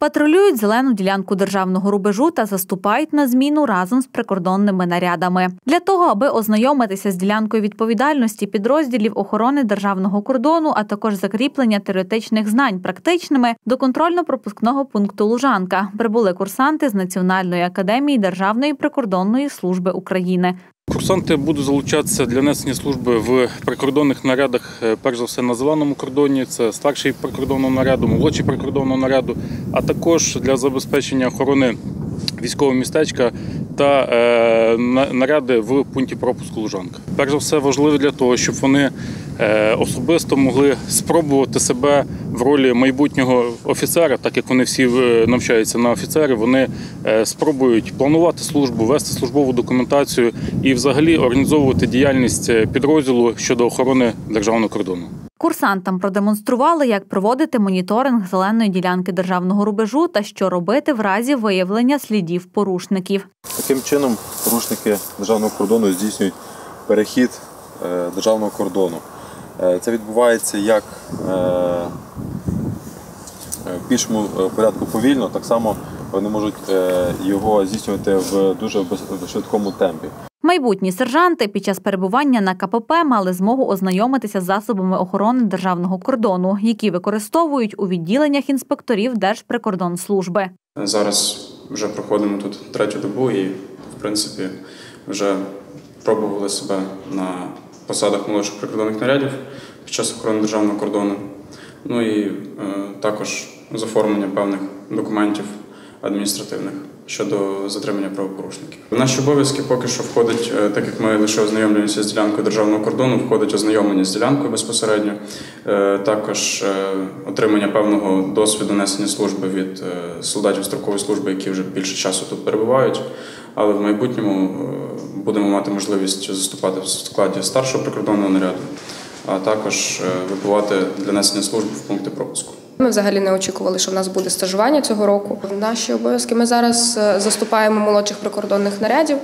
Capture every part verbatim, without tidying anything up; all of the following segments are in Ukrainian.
Патрулюють зелену ділянку державного рубежу та заступають на зміну разом з прикордонними нарядами. Для того, аби ознайомитися з ділянкою відповідальності підрозділів охорони державного кордону, а також закріплення теоретичних знань практичними, до контрольно-пропускного пункту «Лужанка» прибули курсанти з Національної академії Державної прикордонної служби України. Курсанти будуть залучатися для несення служби в прикордонних нарядах, перш за все на зеленому кордоні, це старший прикордонного наряду, молодший прикордонного наряду, а також для забезпечення охорони військового містечка та е, наряди в пункті пропуску «Лужанка». Перш за все важливо для того, щоб вони е, особисто могли спробувати себе в ролі майбутнього офіцера, так як вони всі навчаються на офіцери, вони е, спробують планувати службу, вести службову документацію і взагалі організовувати діяльність підрозділу щодо охорони державного кордону. Курсантам продемонстрували, як проводити моніторинг зеленої ділянки державного рубежу та що робити в разі виявлення слідів порушників. Таким чином порушники державного кордону здійснюють перехід державного кордону. Це відбувається як в більшому порядку повільно, так само вони можуть його здійснювати в дуже швидкому темпі. Майбутні сержанти під час перебування на ка пе пе мали змогу ознайомитися з засобами охорони державного кордону, які використовують у відділеннях інспекторів Держприкордонслужби. Зараз вже проходимо тут третю добу і, в принципі, вже пробували себе на посадах молодших прикордонних нарядів під час охорони державного кордону. Ну і е, також з оформлення певних документів адміністративних щодо затримання правопорушників. В наші обов'язки поки що входить, так як ми лише ознайомлюємося з ділянкою державного кордону, входить ознайомлення з ділянкою безпосередньо, також отримання певного досвіду несення служби від солдатів строкової служби, які вже більше часу тут перебувають, але в майбутньому будемо мати можливість заступати в складі старшого прикордонного наряду, а також вибувати для несення служби в пункти пропуску. Ми взагалі не очікували, що в нас буде стажування цього року. Наші обов'язки ми зараз заступаємо молодших прикордонних нарядів.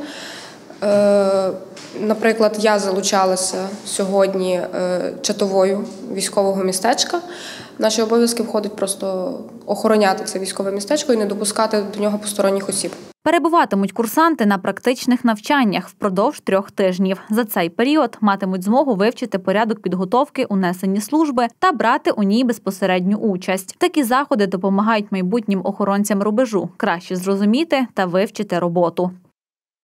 Наприклад, я залучалася сьогодні чатовою військового містечка. В наші обов'язки входить просто охороняти це військове містечко і не допускати до нього посторонніх осіб. Перебуватимуть курсанти на практичних навчаннях впродовж трьох тижнів. За цей період матимуть змогу вивчити порядок підготовки у несенні служби та брати у ній безпосередню участь. Такі заходи допомагають майбутнім охоронцям рубежу краще зрозуміти та вивчити роботу.